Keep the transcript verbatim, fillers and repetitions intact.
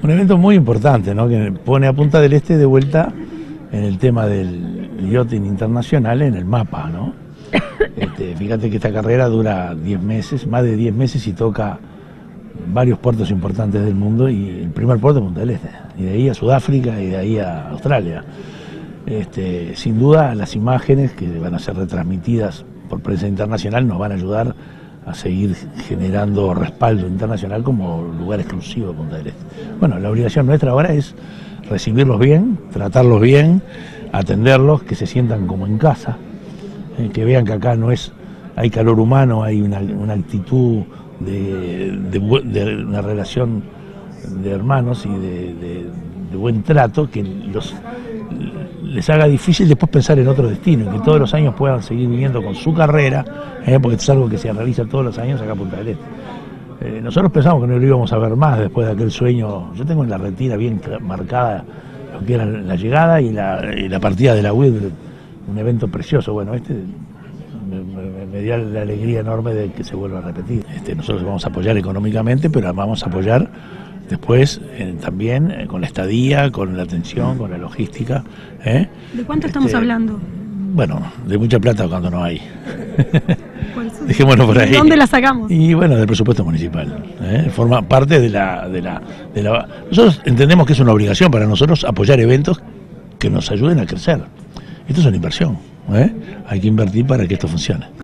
Un evento muy importante, ¿no? Que pone a Punta del Este de vuelta en el tema del yachting internacional en el mapa, ¿no? Este, fíjate que esta carrera dura diez meses, más de diez meses y toca varios puertos importantes del mundo, y el primer puerto es Punta del Este, y de ahí a Sudáfrica y de ahí a Australia. Este, sin duda las imágenes que van a ser retransmitidas por prensa internacional nos van a ayudar a seguir generando respaldo internacional como lugar exclusivo de Punta del Este. Bueno, la obligación nuestra ahora es recibirlos bien, tratarlos bien, atenderlos, que se sientan como en casa, eh, que vean que acá no es, hay calor humano, hay una, una actitud de, de, de una relación de hermanos y de, de, de buen trato que los, les haga difícil después pensar en otro destino, y que todos los años puedan seguir viniendo con su carrera, eh, porque esto es algo que se realiza todos los años acá a Punta del Este. Eh, nosotros pensamos que no lo íbamos a ver más después de aquel sueño. Yo tengo en la retina bien marcada lo que era la llegada y la, y la partida de la U I D, un evento precioso. Bueno, este me, me, me dio la alegría enorme de que se vuelva a repetir. Este, nosotros vamos a apoyar económicamente, pero vamos a apoyar después eh, también eh, con la estadía, con la atención, con la logística. ¿eh? ¿De cuánto este, estamos hablando? Bueno, de mucha plata cuando no hay. Dejémoslo por ahí. ¿De dónde la sacamos? Y bueno, del presupuesto municipal. ¿eh? Forma parte de la, de, la, de la... Nosotros entendemos que es una obligación para nosotros apoyar eventos que nos ayuden a crecer. Esto es una inversión. ¿eh? Hay que invertir para que esto funcione.